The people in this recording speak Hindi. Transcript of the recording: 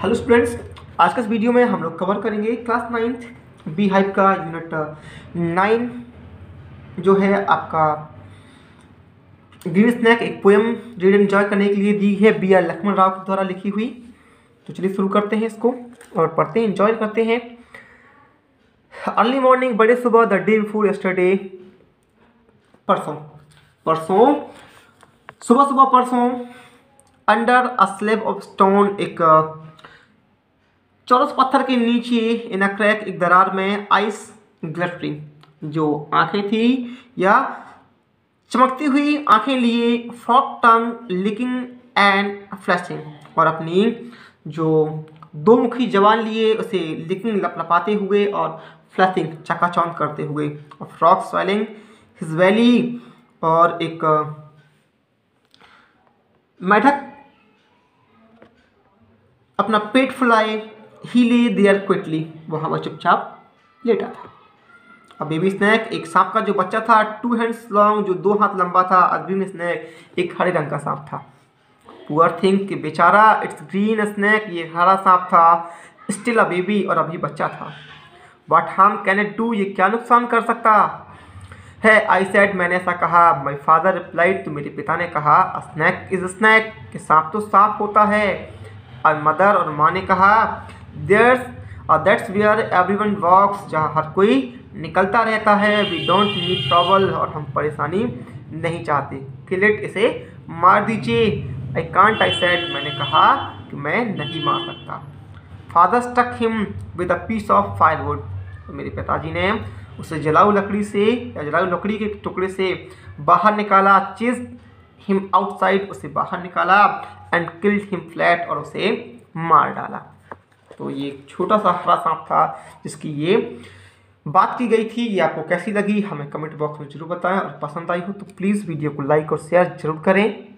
हेलो स्टूडेंट्स, आज के इस वीडियो में हम लोग कवर करेंगे क्लास 9th बी हाइप का यूनिट 9 जो है आपका ग्रीन स्नैक। एक पोएम रीड एंजॉय करने के लिए दी है B.R. लक्ष्मण राव के द्वारा लिखी हुई। तो चलिए शुरू करते हैं इसको और पढ़ते हैं, एंजॉय करते हैं। अर्ली मॉर्निंग, बड़े सुबह, द डे बिफोर यस्टरडे, परसों सुबह परसों, under a slab of stone, एक चौरस पत्थर के नीचे, इन अ क्रैक, एक दरार में, आइस ग्लिटरिंग, जो आंखें थी या चमकती हुई आंखें लिए, forked tongue licking and flashing, और अपनी जो दो मुखी जबान लिए उसे लिकिंग लपलपाते हुए और फ्लैशिंग चकाचौंध करते हुए, और फ्रॉक स्वेलिंग हिज वैली, और एक मेढक अपना पेट फुलाए, ही ले देयर क्विकली, वह चुपचाप लेटा था। अब बेबी स्नैक, एक सांप का जो बच्चा था, 2 hands लॉन्ग, जो 2 हाथ लंबा था। अ ग्रीन स्नैक, एक हरे रंग का सांप था। पुअर थिंग, कि बेचारा, इट्स ग्रीन स्नैक, ये हरा सांप था। स्टिल अ बेबी, और अभी बच्चा था। What harm can it do, ये क्या नुकसान कर सकता है। आई सेड, मैंने ऐसा कहा। माई फादर रिप्लाइड, तो मेरे पिता ने कहा। A snake is a snake, कि सांप तो सांप होता है। अ मदर, और माँ ने कहा। दैट्स वेयर एवरीवन वॉक्स, जहाँ हर कोई निकलता रहता है। वी डोंट नीड ट्रबल, और हम परेशानी नहीं चाहते। किल इट, इसे मार दीजिए। आई कांट, आई सेड, मैंने कहा कि मैं नहीं मार सकता। Father stuck him with a piece of firewood, तो मेरे पिताजी ने उसे जलाऊ लकड़ी से या जलाऊ लकड़ी के टुकड़े से बाहर निकाला। चेज हिम आउटसाइड, उसे बाहर निकाला। एंड किल्ड हिम फ्लैट, और उसे मार डाला। तो ये एक छोटा सा हरा सांप था जिसकी ये बात की गई थी। ये आपको कैसी लगी हमें कमेंट बॉक्स में जरूर बताएं, और पसंद आई हो तो प्लीज़ वीडियो को लाइक और शेयर जरूर करें।